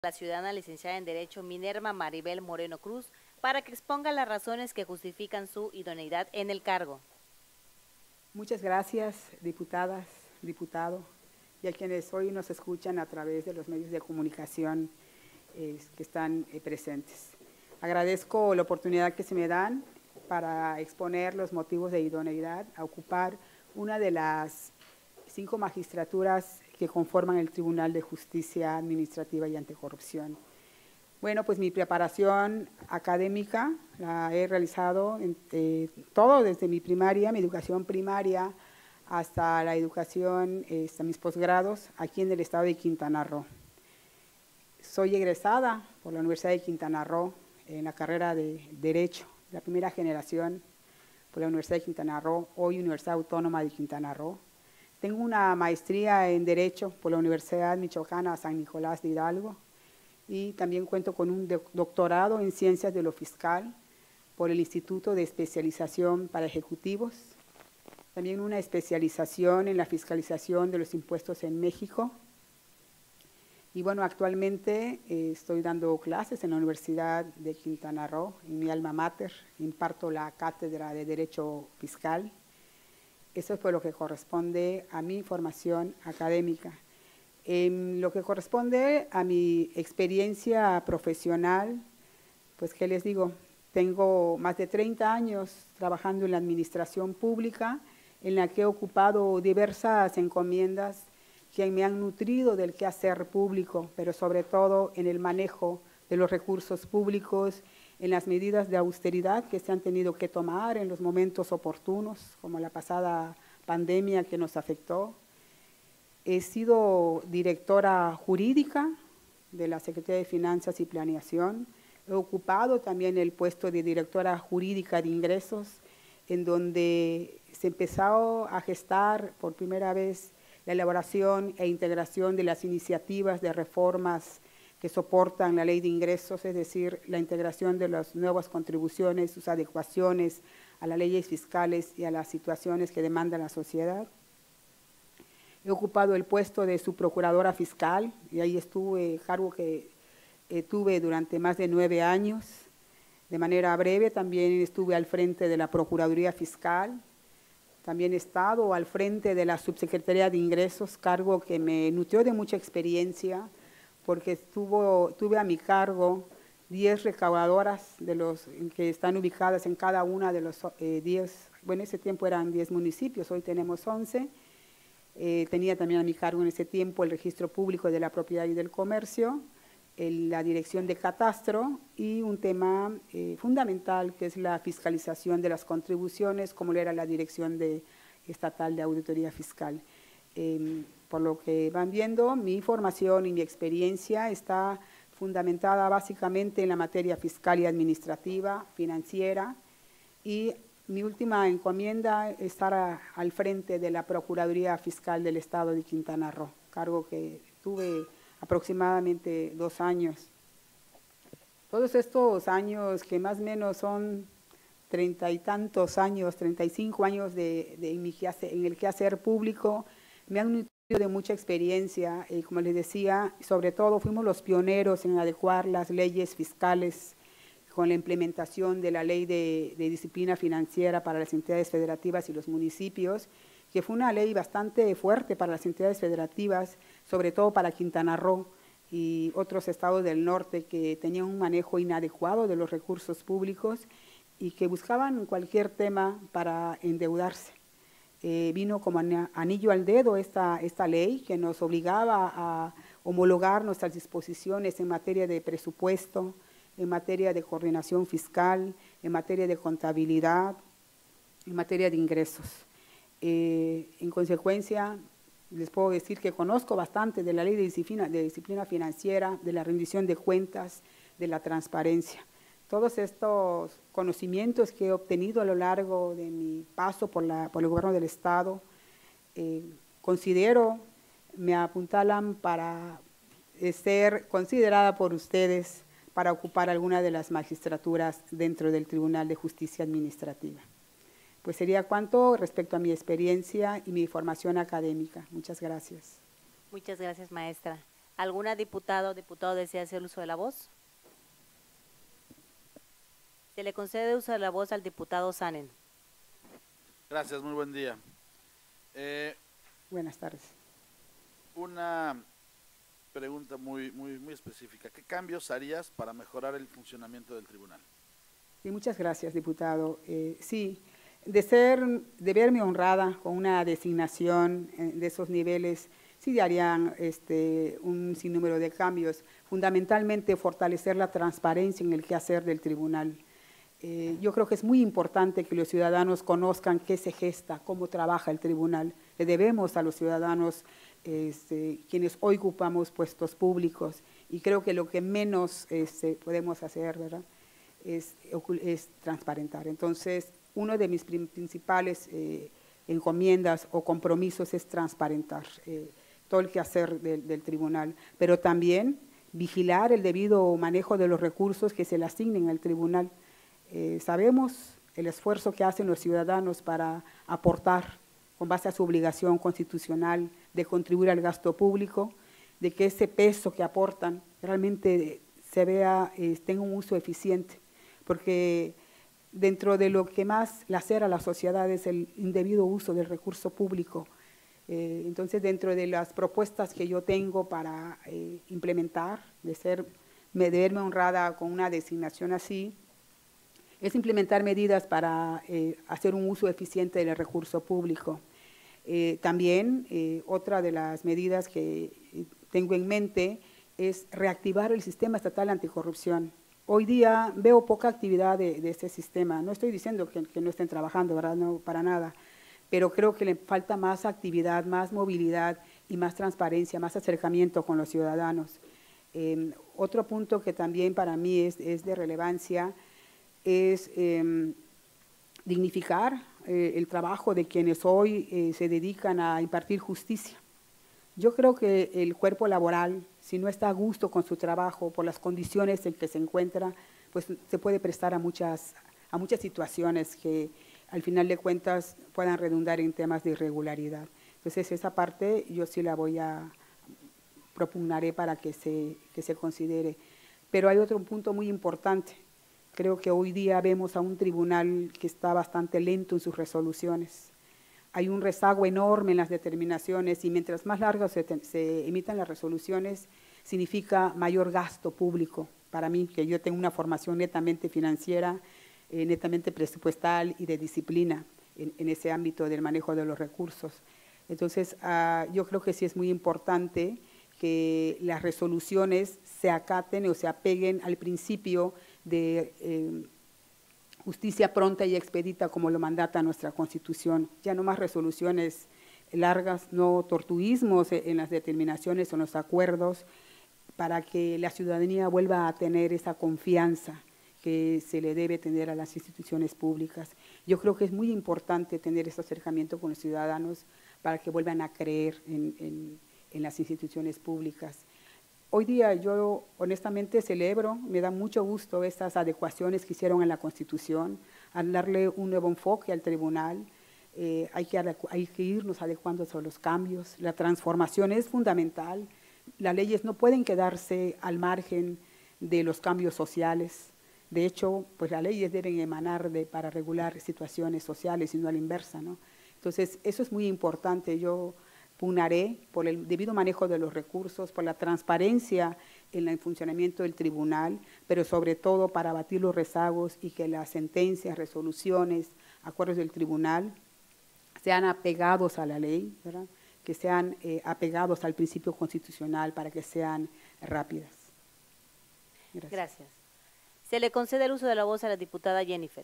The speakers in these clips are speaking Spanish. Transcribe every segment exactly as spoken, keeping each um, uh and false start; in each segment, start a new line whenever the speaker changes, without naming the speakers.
La ciudadana licenciada en Derecho Minerva Maribel Moreno Cruz para que exponga las razones que justifican su idoneidad en el cargo.
Muchas gracias, diputadas, diputado, y a quienes hoy nos escuchan a través de los medios de comunicación eh, que están eh, presentes. Agradezco la oportunidad que se me dan para exponer los motivos de idoneidad a ocupar una de las cinco magistraturas que conforman el Tribunal de Justicia Administrativa y Anticorrupción. Bueno, pues mi preparación académica la he realizado en, eh, todo desde mi primaria, mi educación primaria, hasta la educación, eh, hasta mis posgrados, aquí en el estado de Quintana Roo. Soy egresada por la Universidad de Quintana Roo en la carrera de Derecho, la primera generación por la Universidad de Quintana Roo, hoy Universidad Autónoma de Quintana Roo. Tengo una maestría en Derecho por la Universidad Michoacana San Nicolás de Hidalgo y también cuento con un doctorado en Ciencias de lo Fiscal por el Instituto de Especialización para Ejecutivos, también una especialización en la fiscalización de los impuestos en México. Y bueno, actualmente eh, estoy dando clases en la Universidad de Quintana Roo, en mi alma mater, imparto la cátedra de Derecho Fiscal. Eso es por lo que corresponde a mi formación académica. En lo que corresponde a mi experiencia profesional, pues qué les digo, tengo más de treinta años trabajando en la administración pública, en la que he ocupado diversas encomiendas que me han nutrido del quehacer público, pero sobre todo en el manejo de los recursos públicos, en las medidas de austeridad que se han tenido que tomar en los momentos oportunos, como la pasada pandemia que nos afectó. He sido directora jurídica de la Secretaría de Finanzas y Planeación. He ocupado también el puesto de directora jurídica de ingresos, en donde se empezó a gestar por primera vez la elaboración e integración de las iniciativas de reformas que soportan la ley de ingresos, es decir, la integración de las nuevas contribuciones, sus adecuaciones a las leyes fiscales y a las situaciones que demanda la sociedad. He ocupado el puesto de subprocuradora fiscal y ahí estuve, cargo que eh, tuve durante más de nueve años. De manera breve también estuve al frente de la Procuraduría Fiscal. También he estado al frente de la Subsecretaría de Ingresos, cargo que me nutrió de mucha experiencia, porque estuvo, tuve a mi cargo diez recaudadoras de los que están ubicadas en cada una de los eh, diez, bueno, en ese tiempo eran diez municipios, hoy tenemos once. Eh, tenía también a mi cargo en ese tiempo el registro público de la propiedad y del comercio, el, la dirección de catastro y un tema eh, fundamental que es la fiscalización de las contribuciones, como era la dirección de, estatal de auditoría fiscal. Eh, por lo que van viendo, mi formación y mi experiencia está fundamentada básicamente en la materia fiscal y administrativa, financiera, y mi última encomienda es estar a, al frente de la Procuraduría Fiscal del Estado de Quintana Roo, cargo que tuve aproximadamente dos años. Todos estos años, que más o menos son treinta y tantos años, treinta y cinco años de, de en, mi quehacer, en el quehacer público, me han nutrido de mucha experiencia, y como les decía, sobre todo fuimos los pioneros en adecuar las leyes fiscales con la implementación de la Ley de, de Disciplina Financiera para las entidades federativas y los municipios, que fue una ley bastante fuerte para las entidades federativas, sobre todo para Quintana Roo y otros estados del norte que tenían un manejo inadecuado de los recursos públicos y que buscaban cualquier tema para endeudarse. Eh, vino como anillo al dedo esta, esta ley que nos obligaba a homologar nuestras disposiciones en materia de presupuesto, en materia de coordinación fiscal, en materia de contabilidad, en materia de ingresos. Eh, en consecuencia, les puedo decir que conozco bastante de la ley de disciplina, de disciplina financiera, de la rendición de cuentas, de la transparencia. Todos estos conocimientos que he obtenido a lo largo de mi paso por, la, por el gobierno del Estado, eh, considero, me apuntalan para ser considerada por ustedes para ocupar alguna de las magistraturas dentro del Tribunal de Justicia Administrativa. Pues sería cuanto respecto a mi experiencia y mi formación académica. Muchas gracias.
Muchas gracias, maestra. ¿Alguna diputada o diputado desea hacer uso de la voz? Se le concede uso de la voz al diputado Sanen.
Gracias, muy buen día. Eh,
Buenas tardes.
una pregunta muy, muy, muy específica. ¿Qué cambios harías para mejorar el funcionamiento del tribunal?
Sí, muchas gracias, diputado. Eh, sí, de ser, de verme honrada con una designación eh, de esos niveles, sí harían este, un sinnúmero de cambios. Fundamentalmente, fortalecer la transparencia en el quehacer del tribunal. Eh, yo creo que es muy importante que los ciudadanos conozcan qué se gesta, cómo trabaja el tribunal. Le debemos a los ciudadanos, este, quienes hoy ocupamos puestos públicos, y creo que lo que menos este, podemos hacer, ¿verdad?, es, es transparentar. Entonces, uno de mis principales eh, encomiendas o compromisos es transparentar eh, todo el quehacer del, del tribunal, pero también vigilar el debido manejo de los recursos que se le asignen al tribunal. Eh, sabemos el esfuerzo que hacen los ciudadanos para aportar con base a su obligación constitucional de contribuir al gasto público, de que ese peso que aportan realmente se vea, eh, tenga un uso eficiente, porque dentro de lo que más lacera a la sociedad es el indebido uso del recurso público. Eh, entonces, dentro de las propuestas que yo tengo para eh, implementar, de ser, de verme honrada con una designación así, es implementar medidas para eh, hacer un uso eficiente del recurso público. Eh, también, eh, otra de las medidas que tengo en mente es reactivar el sistema estatal anticorrupción. Hoy día veo poca actividad de, de este sistema. No estoy diciendo que, que no estén trabajando, ¿verdad? No, para nada. Pero creo que le falta más actividad, más movilidad y más transparencia, más acercamiento con los ciudadanos. Eh, otro punto que también para mí es, es de relevancia es eh, dignificar eh, el trabajo de quienes hoy eh, se dedican a impartir justicia. Yo creo que el cuerpo laboral, si no está a gusto con su trabajo, por las condiciones en que se encuentra, pues se puede prestar a muchas, a muchas situaciones que al final de cuentas puedan redundar en temas de irregularidad. Entonces, esa parte yo sí la voy a propugnaré para que se, que se considere. Pero hay otro punto muy importante. Creo que hoy día vemos a un tribunal que está bastante lento en sus resoluciones. Hay un rezago enorme en las determinaciones y mientras más largas se, se emitan las resoluciones, significa mayor gasto público. Para mí, que yo tengo una formación netamente financiera, eh, netamente presupuestal y de disciplina en, en ese ámbito del manejo de los recursos. Entonces, uh, yo creo que sí es muy importante que las resoluciones se acaten o se apeguen al principio de eh, justicia pronta y expedita como lo mandata nuestra Constitución. Ya no más resoluciones largas, no tortuismos en las determinaciones o en los acuerdos, para que la ciudadanía vuelva a tener esa confianza que se le debe tener a las instituciones públicas. Yo creo que es muy importante tener ese acercamiento con los ciudadanos para que vuelvan a creer en, en, en las instituciones públicas. Hoy día yo honestamente celebro, me da mucho gusto estas adecuaciones que hicieron en la Constitución, al darle un nuevo enfoque al tribunal. Eh, hay, que hay que irnos adecuando a los cambios. La transformación es fundamental. Las leyes no pueden quedarse al margen de los cambios sociales. De hecho, pues las leyes deben emanar de, para regular situaciones sociales y no a la inversa, ¿no? Entonces, eso es muy importante. Yo pugnaré por el debido manejo de los recursos, por la transparencia en el funcionamiento del tribunal, pero sobre todo para abatir los rezagos y que las sentencias, resoluciones, acuerdos del tribunal sean apegados a la ley, ¿verdad?, que sean eh, apegados al principio constitucional para que sean rápidas.
Gracias. Gracias. Se le concede el uso de la voz a la diputada Jennifer.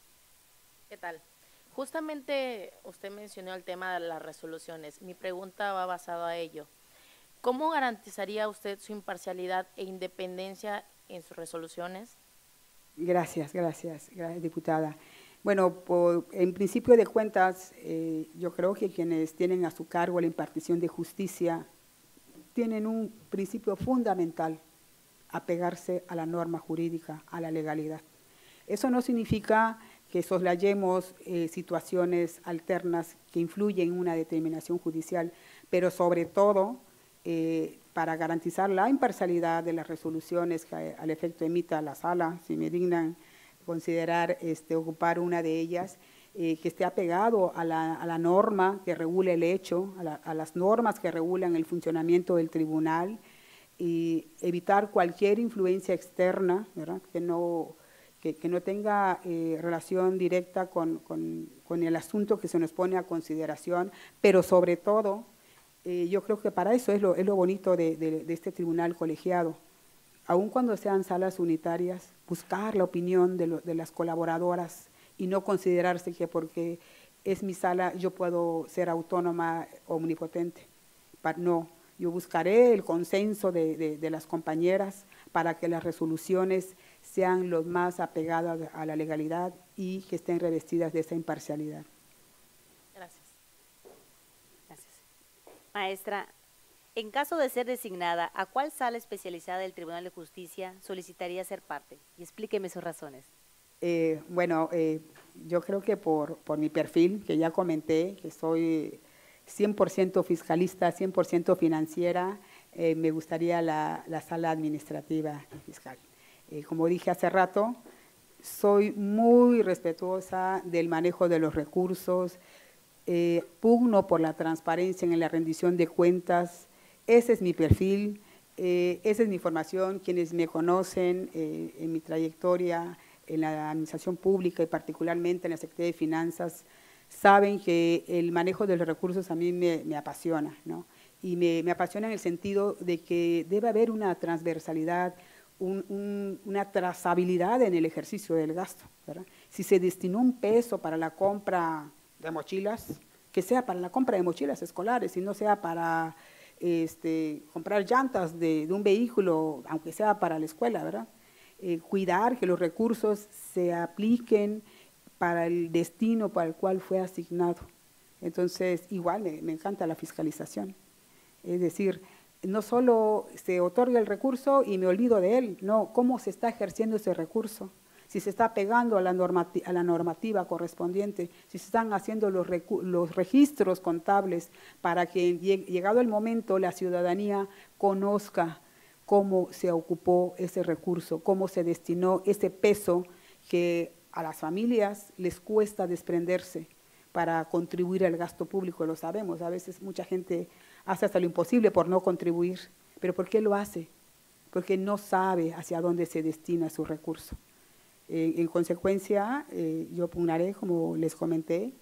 ¿Qué tal? Justamente usted mencionó el tema de las resoluciones. Mi pregunta va basada a ello. ¿Cómo garantizaría usted su imparcialidad e independencia en sus resoluciones?
Gracias, gracias, gracias, diputada. Bueno, por, en principio de cuentas, eh, yo creo que quienes tienen a su cargo la impartición de justicia tienen un principio fundamental: apegarse a la norma jurídica, a la legalidad. Eso no significa que soslayemos eh, situaciones alternas que influyen en una determinación judicial, pero sobre todo eh, para garantizar la imparcialidad de las resoluciones que al efecto emita la sala, si me dignan considerar este, ocupar una de ellas, eh, que esté apegado a la, a la norma que regule el hecho, a, la, a las normas que regulan el funcionamiento del tribunal, y evitar cualquier influencia externa, ¿verdad? Que, no, que, que no tenga eh, relación directa con, con, con el asunto que se nos pone a consideración, pero sobre todo, eh, yo creo que para eso es lo, es lo bonito de, de, de este tribunal colegiado. Aun cuando sean salas unitarias, buscar la opinión de, lo, de las colaboradoras y no considerarse que porque es mi sala yo puedo ser autónoma o omnipotente. No, yo buscaré el consenso de, de, de las compañeras para que las resoluciones sean lo más apegadas a la legalidad y que estén revestidas de esa imparcialidad.
Gracias.
Gracias. Maestra, en caso de ser designada, ¿a cuál sala especializada del Tribunal de Justicia solicitaría ser parte? Y explíqueme sus razones.
Eh, bueno, eh, yo creo que por, por mi perfil, que ya comenté, que soy cien por ciento fiscalista, cien por ciento financiera, eh, me gustaría la, la sala administrativa y fiscal. Eh, como dije hace rato, soy muy respetuosa del manejo de los recursos, eh, pugno por la transparencia en la rendición de cuentas. Ese es mi perfil, eh, esa es mi formación. Quienes me conocen eh, en mi trayectoria en la administración pública y particularmente en la Secretaría de Finanzas, saben que el manejo de los recursos a mí me, me apasiona, ¿no? Y me, me apasiona en el sentido de que debe haber una transversalidad, un, un, una trazabilidad en el ejercicio del gasto, ¿verdad? Si se destinó un peso para la compra de mochilas, que sea para la compra de mochilas escolares y no sea para este, comprar llantas de, de un vehículo, aunque sea para la escuela, ¿verdad? Eh, cuidar que los recursos se apliquen para el destino para el cual fue asignado. Entonces, igual me, me encanta la fiscalización. Es decir, no solo se otorga el recurso y me olvido de él, no, cómo se está ejerciendo ese recurso, si se está pegando a la normativa, a la normativa correspondiente, si se están haciendo los, los registros contables para que, llegado el momento, la ciudadanía conozca cómo se ocupó ese recurso, cómo se destinó ese peso que a las familias les cuesta desprenderse para contribuir al gasto público, lo sabemos, a veces mucha gente hace hasta lo imposible por no contribuir, pero ¿por qué lo hace? Porque no sabe hacia dónde se destina su recurso. Eh, en consecuencia, eh, yo pugnaré, como les comenté,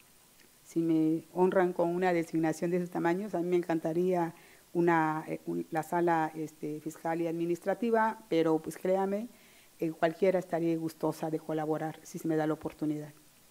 si me honran con una designación de esos tamaños, a mí me encantaría una, eh, un, la sala este, fiscal y administrativa, pero pues créame, en cualquiera estaría gustosa de colaborar si se me da la oportunidad.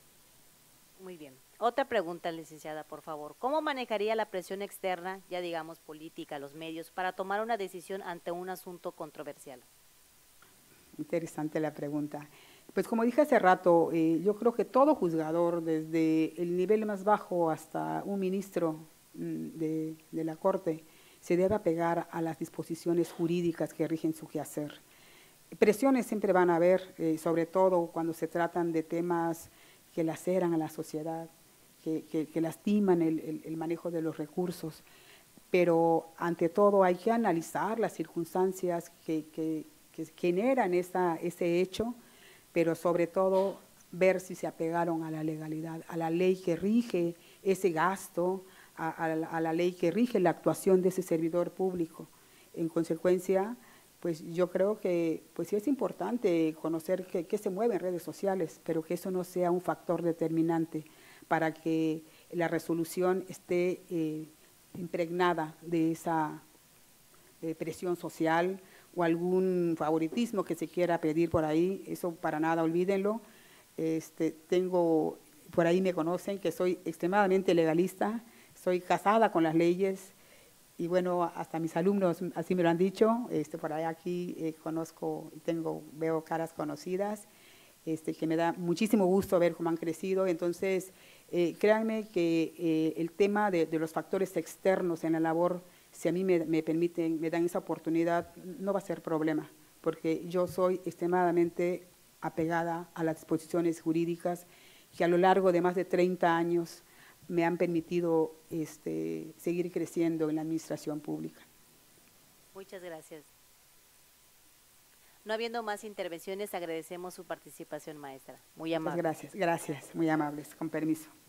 Muy bien. Otra pregunta, licenciada, por favor. ¿Cómo manejaría la presión externa, ya digamos política, los medios, para tomar una decisión ante un asunto controversial?
Interesante la pregunta. Pues como dije hace rato, eh, yo creo que todo juzgador, desde el nivel más bajo hasta un ministro de, de la Corte, se debe apegar a las disposiciones jurídicas que rigen su quehacer. Presiones siempre van a haber, eh, sobre todo cuando se tratan de temas que laceran a la sociedad, que, que, que lastiman el, el, el manejo de los recursos, pero ante todo hay que analizar las circunstancias que, que, que generan esa, ese hecho, pero sobre todo ver si se apegaron a la legalidad, a la ley que rige ese gasto, a, a, la, a la ley que rige la actuación de ese servidor público. En consecuencia, pues yo creo que pues sí es importante conocer qué, qué se mueve en redes sociales, pero que eso no sea un factor determinante para que la resolución esté eh, impregnada de esa eh, presión social o algún favoritismo que se quiera pedir por ahí. Eso para nada, olvídenlo. Este, tengo, por ahí me conocen que soy extremadamente legalista, soy casada con las leyes. Y bueno, hasta mis alumnos así me lo han dicho, este, por ahí aquí eh, conozco, tengo, veo caras conocidas, este, que me da muchísimo gusto ver cómo han crecido. Entonces, eh, créanme que eh, el tema de, de los factores externos en la labor, si a mí me, me permiten, me dan esa oportunidad, no va a ser problema, porque yo soy extremadamente apegada a las disposiciones jurídicas que a lo largo de más de treinta años me han permitido este, seguir creciendo en la administración pública.
Muchas gracias. No habiendo más intervenciones, agradecemos su participación, maestra. Muy
Muchas
amable.
gracias, gracias, muy amables, con permiso.